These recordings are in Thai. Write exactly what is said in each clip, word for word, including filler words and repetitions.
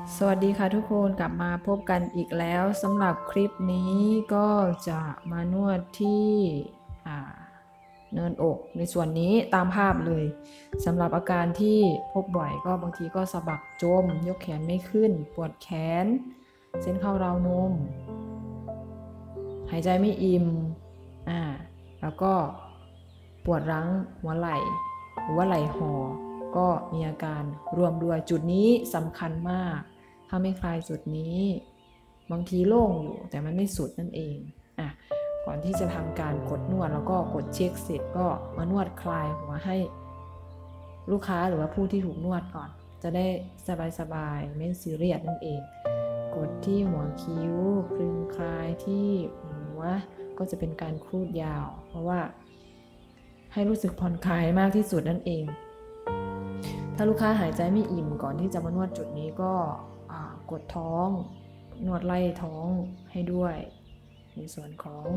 สวัสดีค่ะทุกคนกลับมาพบกันอีกแล้วสำหรับคลิปนี้ก็จะมานวดที่เนินอกในส่วนนี้ตามภาพเลยสำหรับอาการที่พบบ่อยก็บางทีก็สะบักจมยกแขนไม่ขึ้นปวดแขนเส้นเข้าราวนมหายใจไม่อิ่มอ่าแล้วก็ปวดรั้งหัวไหล่หรือว่าไหล่ห่อก็มีอาการรวมด้วยจุดนี้สำคัญมากถ้าไม่คลายจุดนี้บางทีโล่งอยู่แต่มันไม่สุดนั่นเองอ่ะก่อนที่จะทำการกดนวดแล้วก็กดเช็คเสร็จก็มานวดคลายหัวให้ลูกค้าหรือว่าผู้ที่ถูกนวดก่อนจะได้สบายๆไม่ซีเรียสนั่นเองกดที่หัวคิ้วคลึงคลายที่หัวก็จะเป็นการครูดยาวเพราะว่าให้รู้สึกผ่อนคลายมากที่สุดนั่นเองถ้าลูกค้าหายใจไม่อิ่มก่อนที่จะมานวดจุดนี้ก็กดท้องนวดไล่ท้องให้ด้วยในส่วนของ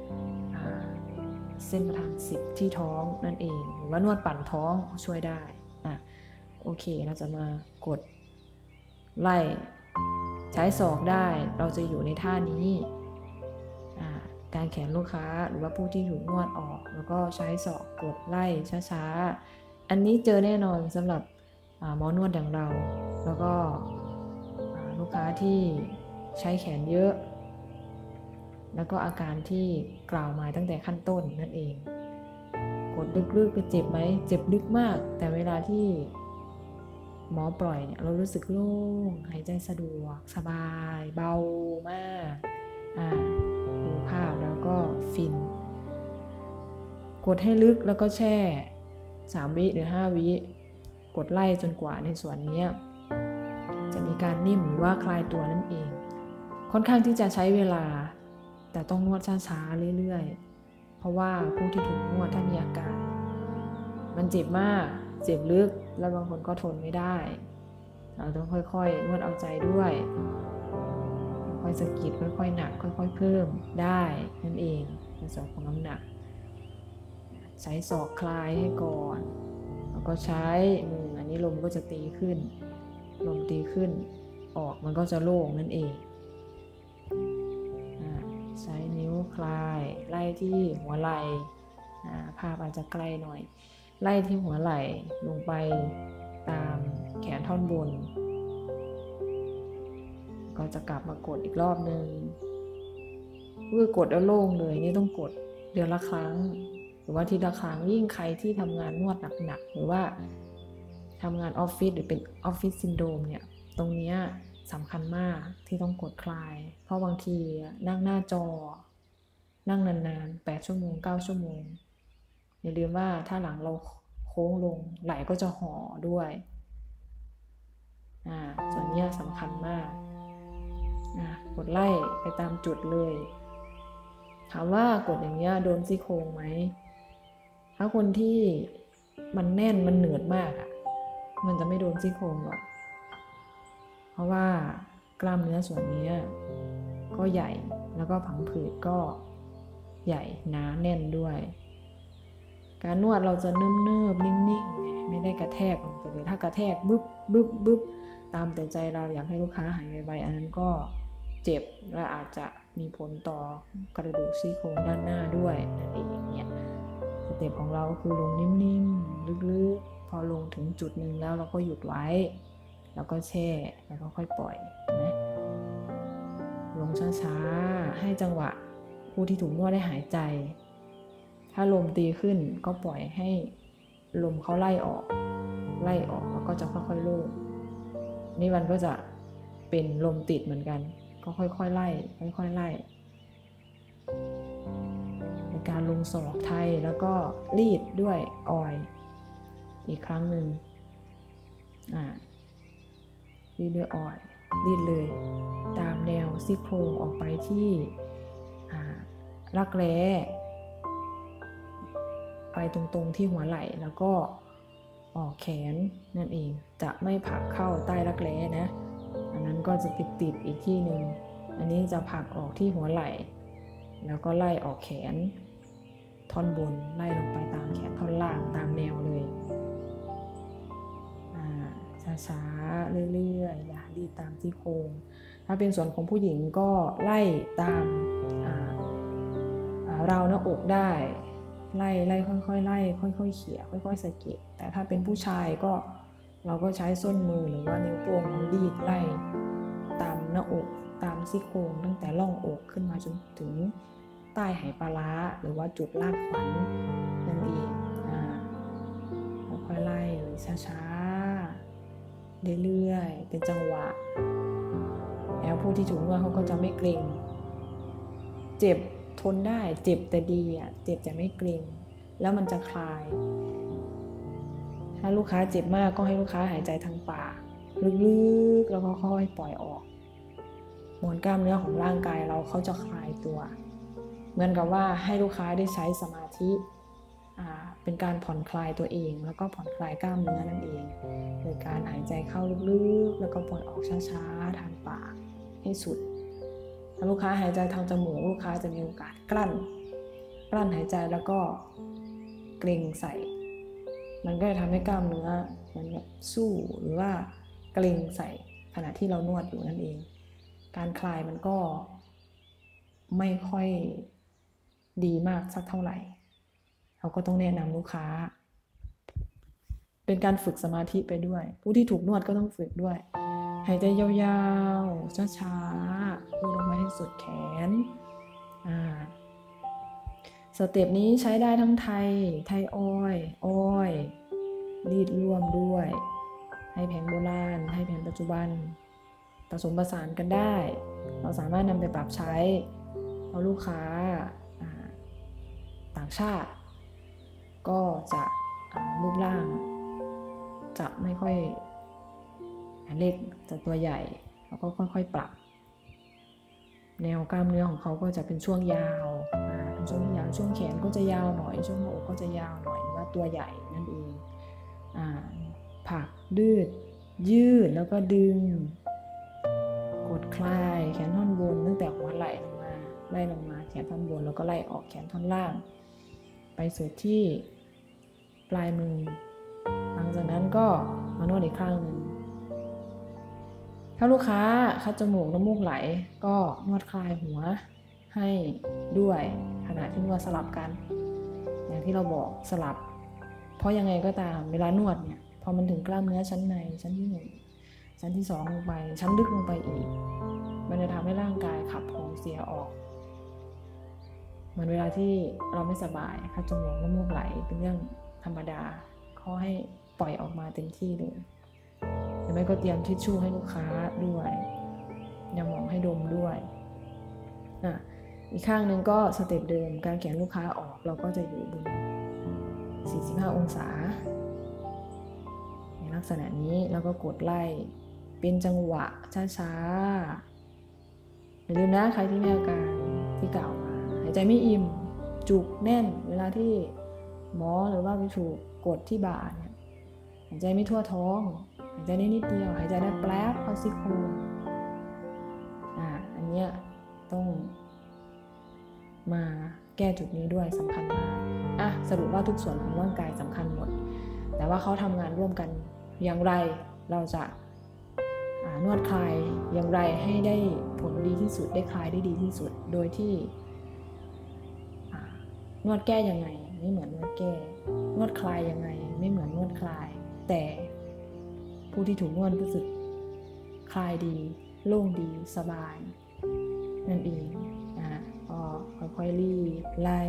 เส้นประธานสิบที่ท้องนั่นเองหรือว่านวดปั่นท้องช่วยได้อ่ะโอเคเราจะมากดไล่ใช้ศอกได้เราจะอยู่ในท่านี้การแขนลูกค้าหรือว่าผู้ที่ถูกนวดออกแล้วก็ใช้ศอกกดไล่ช้าๆอันนี้เจอแน่นอนสำหรับหมอนวดอย่างเราแล้วก็ลูกค้าที่ใช้แขนเยอะแล้วก็อาการที่กล่าวมาตั้งแต่ขั้นต้นนั่นเองกดลึกๆจะเจ็บไหมเจ็บลึกมากแต่เวลาที่หมอปล่อยเนี่ยเรารู้สึกโล่งหายใจสะดวกสบายเบามากอ่าดูภาพแล้วก็ฟินกดให้ลึกแล้วก็แช่สามวิหรือห้าวิกดไล่จนกว่าในส่วนนี้จะมีการนิ่มหรือว่าคลายตัวนั่นเองค่อนข้างที่จะใช้เวลาแต่ต้องนวดช้าๆเรื่อยๆเพราะว่าผู้ที่ถูกนวดถ้ามีอาการมันเจ็บมากเจ็บลึกแล้วบางคนก็ทนไม่ได้เราต้องค่อยๆนวดเอาใจด้วยค่อยสะกิดค่อยๆหนักค่อยๆเพิ่มได้นั่นเองในส่วนของน้ำหนักใช้ศอกคลายให้ก่อนแล้วก็ใช้มืออันนี้ลมก็จะตีขึ้นลมตีขึ้นออกมันก็จะโล่งนั่นเองใช้นิ้วคลายไล่ที่หัวไหล่ภาพอาจจะใกล้หน่อยไล่ที่หัวไหล่ลงไปตามแขนท่อนบนก็จะกลับมากดอีกรอบนึงเพื่อกดแล้วโล่งเลยนี่ต้องกดเดือนละครั้งหรือว่าทีละครั้งยิ่งใครที่ทำงานนวดหนักๆหรือว่าทำงานออฟฟิศหรือเป็นออฟฟิศซินโดรมเนี่ยตรงนี้สำคัญมากที่ต้องกดคลายเพราะบางทีนั่งหน้าจอนั่งนานๆแปดชั่วโมงเก้าชั่วโมงอย่าลืมว่าถ้าหลังเราโค้งลงไหล่ก็จะห่อด้วยอ่าส่วนนี้สำคัญมากอ่ากดไล่ไปตามจุดเลยถามว่ากดอย่างเงี้ยโดนซี่โครงไหมถ้าคนที่มันแน่นมันเหนืดมากอ่ะมันจะไม่โดนซี่โครงหรอกเพราะว่ากล้ามเนื้อส่วนนี้ก็ใหญ่แล้วก็ผังผืดก็ใหญ่หนาแน่นด้วยการนวดเราจะเนิบๆนิ่งๆไม่ได้กระแทกลงไปเลยถ้ากระแทกบึ๊บบึ๊บบึ๊บตามแต่ใจเราอยากให้ลูกค้าหายไวๆอันนั้นก็เจ็บและอาจจะมีผลต่อกระดูกซี่โครงด้านหน้าด้วยนั่นเองเนี่ยสเต็ปของเราคือลงนิ่มๆลึกๆพอลงถึงจุดหนึ่งแล้วเราก็หยุดไว้แล้วก็แช่แล้วก็ค่อยปล่อยนะลงช้าๆให้จังหวะผู้ที่ถูกนวดได้หายใจถ้าลมตีขึ้นก็ปล่อยให้ลมเขาไล่ออกไล่ออกแล้วก็จะค่อยๆโล่งนี่มันก็จะเป็นลมติดเหมือนกันก็ค่อยๆไล่ค่อยๆไล่ในการลงศอกไทยแล้วก็รีดด้วยออยล์อีกครั้งหนึ่งอ่ารีดด้วยออยล์รีดเลยตามแนวซี่โครงออกไปที่รักแร้ไปตรงๆที่หัวไหล่แล้วก็ออกแขนนั่นเองจะไม่ผลักเข้าใต้รักแร้นะอันนั้นก็จะติดๆอีกที่หนึ่งอันนี้จะผลักออกที่หัวไหล่แล้วก็ไล่ออกแขนท่อนบนไล่ลงไปตามแขนท่อนล่างตามแนวเลยช้าๆเรื่อยๆอย่ารีบตามซี่โครงถ้าเป็นส่วนของผู้หญิงก็ไล่ตามราวหน้าอกได้ไล่ไล่ค่อยๆไล่ค่อยๆเขี่ยค่อยๆสะกิดแต่ถ้าเป็นผู้ชายก็เราก็ใช้ส้นมือหรือว่านิ้วโป้งรีดไล่ตามหน้าอกตามซี่โครงตั้งแต่ร่องอกขึ้นมาจนถึงใต้ไหปลาร้าหรือว่าจุดลากขวัญนั่นเองค่อยๆไล่ช้าๆเรื่อยๆเป็นจังหวะแล้วผู้ที่ถูกนวดเขาก็จะไม่เกร็งเจ็บทนได้เจ็บแต่ดีอ่ะเจ็บแต่ไม่เกร็งแล้วมันจะคลายถ้าลูกค้าเจ็บมากก็ให้ลูกค้าหายใจทางปากลึกๆแล้วก็ค่อยปล่อยออกมวลกล้ามเนื้อของร่างกายเราเขาจะคลายตัวเหมือนกับว่าให้ลูกค้าได้ใช้สมาธิเป็นการผ่อนคลายตัวเองแล้วก็ผ่อนคลายกล้ามเนื้อนั่นเองโดยการหายใจเข้าลึกๆแล้วก็ปล่อยออกช้าๆทางปากให้สุดถ้าลูกค้าหายใจทางจมูกลูกค้าจะมีโอกาสกลั้นกลั้นหายใจแล้วก็เกร็งใส่มันก็จะทำให้กล้ามเนื้อมันแบบสู้หรือว่าเกร็งใส่ขณะที่เรานวดอยู่นั่นเองการคลายมันก็ไม่ค่อยดีมากสักเท่าไหร่เราก็ต้องแนะนำลูกค้าเป็นการฝึกสมาธิไปด้วยผู้ที่ถูกนวดก็ต้องฝึกด้วยหายใจยาวๆช้าๆดูลงมาให้สุดแขนอ่าสเต็ปนี้ใช้ได้ทั้งไทยไทยออยอ้อยรีดร่วมด้วยให้แผนโบราณให้แผนปัจจุบันผสมผสานกันได้เราสามารถนำไปปรับใช้เอาลูกค้าต่างชาติก็จะรูปร่างจะไม่ค่อยเล็กจะตัวใหญ่แล้วก็ค่อยๆปรับแนวกล้ามเนื้อของเขาก็จะเป็นช่วงยาวเป็นช่วงยาวช่วงแขนก็จะยาวหน่อยช่วงอกก็จะยาวหน่อยว่าตัวใหญ่นั่นเองผลักดืดยืดแล้วก็ดึงกดคลายแขนท่อนบนตั้งแต่หัวไหล่ลงมาไล่ลงมาแขนท่อนบนแล้วก็ไล่ออกแขนท่อนล่างไปสู่ที่ปลายมือหลังจากนั้นก็มานวดอีกครั้งหนึ่งถ้าลูกค้าคัดจมูกน้ำมูกไหลก็นวดคลายหัวให้ด้วยขณะที่นวดสลับกันอย่างที่เราบอกสลับเพราะยังไงก็ตามเวลานวดเนี่ยพอมันถึงกล้ามเนื้อชั้นในชั้นที่หนึ่งชั้นที่สองลงไปชั้นลึกลงไปอีกมันจะทำให้ร่างกายขับของเสียออกเหมือนเวลาที่เราไม่สบายคัดจมูกน้ำมูกไหลเป็นเรื่องธรรมดาขอให้ปล่อยออกมาเต็มที่เลยหรือไม่ก็เตรียมทิชชู่ให้ลูกค้าด้วยยาหมองให้ดมด้วยอ่ะอีกข้างหนึ่งก็สเต็ปเดิมการแขนลูกค้าออกเราก็จะอยู่บนสี่สิบห้าองศาในลักษณะนี้แล้วก็กดไล่เป็นจังหวะช้าๆอย่าลืมนะใครที่มีอาการที่กล่าวมาหายใจไม่อิ่มจุกแน่นเวลาที่หมอหรือว่าไปถูกกดที่บ่าเนี่ยหายใจไม่ทั่วท้องหายใจได้นิดเดียวหายใจได้แป๊บเข้าซี่โครงอ่าอันเนี้ยต้องมาแก้จุดนี้ด้วยสำคัญมากอ่ะสรุปว่าทุกส่วนของร่างกายสำคัญหมดแต่ว่าเขาทำงานร่วมกันอย่างไรเราจะนวดคลายอย่างไรให้ได้ผลดีที่สุดได้คลายได้ดีที่สุดโดยที่นวดแก้ยังไงไม่เหมือนนวดแก้นวดคลายยังไงไม่เหมือนนวดคลายแต่ผู้ที่ถูกนวดรู้สึกคลายดีโล่งดีสบายนั่นเองนะก็ค่อยๆรีดไล่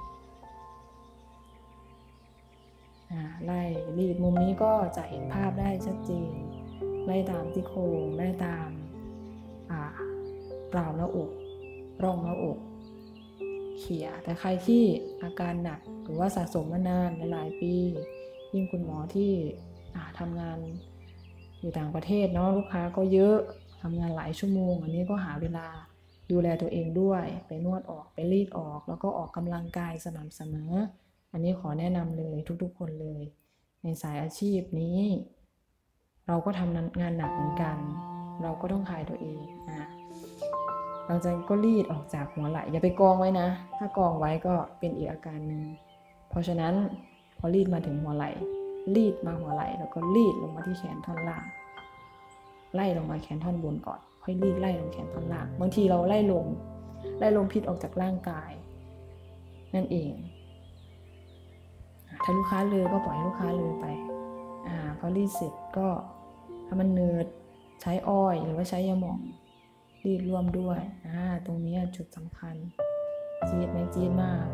ไล่รีดมุมนี้ก็จะเห็นภาพได้ชัดเจนไล่ตามซี่โครงไล่ตามกราวหน้าอกร่องหน้าอกเขี่ยแต่ใครที่อาการหนักหรือว่าสะสมมานานหลายปียิ่งคุณหมอที่ทำงานอยู่ต่างประเทศเนาะลูกค้าก็เยอะทำงานหลายชั่วโมงอันนี้ก็หาเวลาดูแลตัวเองด้วยไปนวดออกไปรีดออกแล้วก็ออกกำลังกายสม่ำเสมออันนี้ขอแนะนำเลยทุกๆคนเลยในสายอาชีพนี้เราก็ทำงานหนักเหมือนกันเราก็ต้องคลายตัวเองนะหลังจากนั้นก็รีดออกจากหัวไหล่อย่าไปกองไว้นะถ้ากองไว้ก็เป็นอีกอาการหนึ่งเพราะฉะนั้นพอรีดมาถึงหัวไหล่รีดมาหัวไหล่แล้วก็รีดลงมาที่แขนท่อนล่างไล่ลงมาแขนท่อนบนก่อนค่อยรีดไล่ลงแขนท่อนล่างบางทีเราไล่ลมไล่ลมพิษออกจากร่างกายนั่นเองถ้าลูกค้าเลยก็ปล่อยให้ลูกค้าเลยไปอ่าพอรีดเสร็จก็ถ้ามันเนิร์ดใช้อ้อยหรือว่าใช้ยาหม่องรีดรวมด้วยอ่าตรงนี้จุดสำคัญจี๊ดไหมจี๊ดมาก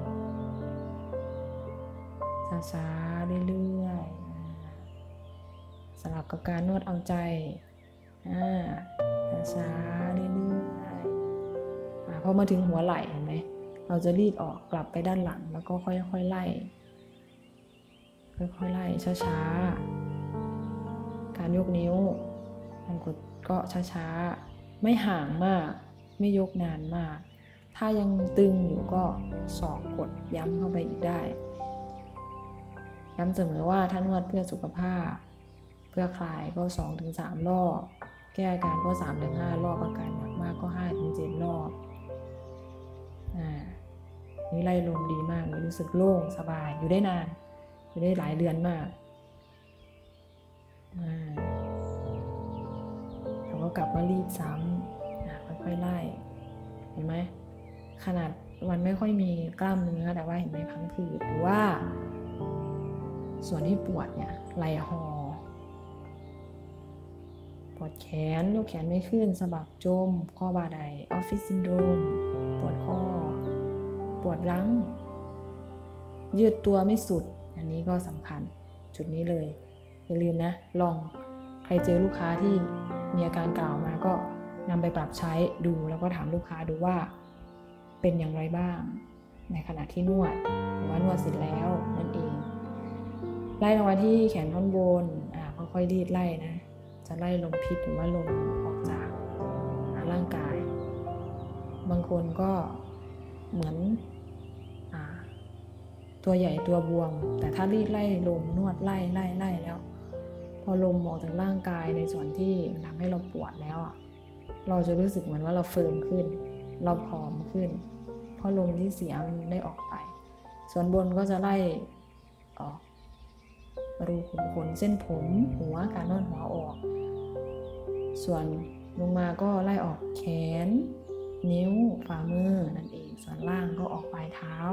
ช้าๆเรื่อยๆสลับกับการนวดเอาใจอ่าช้าๆเรื่อยๆอ่าพอมาถึงหัวไหล่เห็นไหมเราจะรีดออกกลับไปด้านหลังแล้วก็ค่อยๆไล่ค่อยๆไล่ช้าๆการยกนิ้วการกดก็ช้าๆไม่ห่างมากไม่ยกนานมากถ้ายังตึงอยู่ก็ศอกกดย้ำเข้าไปอีกได้ย้ำเสมอว่าถ้านวดเพื่อสุขภาพเพื่อคลายก็ สองถึงสาม รอบแก้อาการก็ สามถึงห้า รอบอาการหนักมากก็ ห้าถึงเจ็ด รอบอ่านี่ไล่ลมดีมากเลยรู้สึกโล่งสบายอยู่ได้นานอยู่ได้หลายเดือนมากอ่าแล้วก็กลับมารีดซ้ำอ่าค่อยๆไล่เห็นไหมขนาดมันไม่ค่อยมีกล้ามเนื้อแต่ว่าเห็นไหมพังผืดหรือว่าส่วนที่ปวดเนี่ยไหล่หอปวดแขนยกแขนไม่ขึ้นสะบักจมข้อบ่าไหล่ออฟฟิศซินโดรมปวดข้อปวดรั้งยืดตัวไม่สุดอันนี้ก็สำคัญจุดนี้เลยอย่าลืมนะลองใครเจอลูกค้าที่มีอาการกล่าวมาก็นำไปปรับใช้ดูแล้วก็ถามลูกค้าดูว่าเป็นอย่างไรบ้างในขณะที่นวดหรือว่านวดเสร็จแล้วนั่นเองไล่ลงมาที่แขนท่อนบนอ่าค่อยๆรีดไล่นะจะไล่ลมพิษหรือว่าลมออกจากร่างกายบางคนก็เหมือนอ่าตัวใหญ่ตัวบวมแต่ถ้ารีดไล่ลมนวดไล่ไล่ไล่แล้วพอลมออกจากร่างกายในส่วนที่ทำให้เราปวดแล้วอ่ะเราจะรู้สึกเหมือนว่าเราเฟิร์มขึ้นเราผอมขึ้นเพราะลมที่เสียมันได้ออกไปส่วนบนก็จะไล่ออกรูขุมขนเส้นผมหัวการนวดหัวออกส่วนลงมาก็ไล่ออกแขนนิ้วฝ่ามือนั่นเองส่วนล่างก็ออกปลายเท้า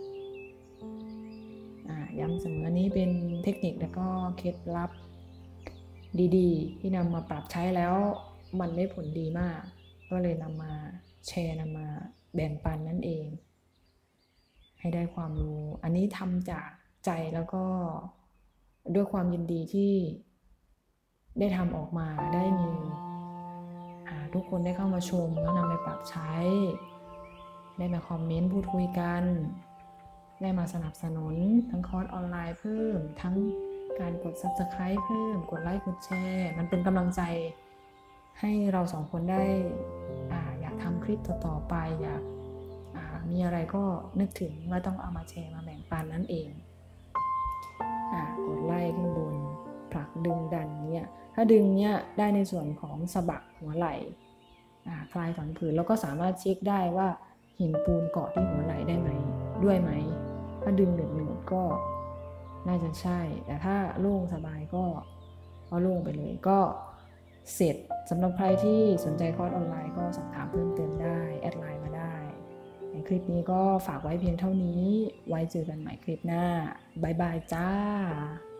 ย้ำเสมอนี้เป็นเทคนิคและก็เคล็ดลับดีๆที่นำมาปรับใช้แล้วมันได้ผลดีมากก็เลยนำมาแชร์นำมาแบ่งปันนั่นเองให้ได้ความรู้อันนี้ทำจากใจแล้วก็ด้วยความยินดีที่ได้ทำออกมาได้มีทุกคนได้เข้ามาชมแล้วนำไปปรับใช้ได้มาคอมเมนต์พูดคุยกันได้มาสนับสนุนทั้งคอร์สออนไลน์เพิ่มทั้งการกด ซับสไครบ์ เพิ่มกดไลค์กดแชร์มันเป็นกำลังใจให้เราสองคนได้อ่าอยากทำคลิปต่อๆไปอยากอ่ามีอะไรก็นึกถึงว่าต้องเอามาแชร์มาแบ่งปันนั่นเองอ่ากดไล่ขึ้นบนผลักดึงดันเนี่ยถ้าดึงเนี่ยได้ในส่วนของสะบักหัวไหล่อ่าคลายฝังผืดแล้วก็สามารถเช็คได้ว่าหินปูนเกาะที่หัวไหล่ได้ไหมด้วยไหมถ้าดึงหนึ่งหนึ่งก็น่าจะใช่แต่ถ้าโล่งสบายก็ก็โล่งไปเลยก็เสร็จสำหรับใครที่สนใจคอร์สออนไลน์ก็สอบถามเพิ่มเติมได้แอดไลน์มาได้ในคลิปนี้ก็ฝากไว้เพียงเท่านี้ไว้เจอกันใหม่คลิปหน้าบ๊ายบายจ้า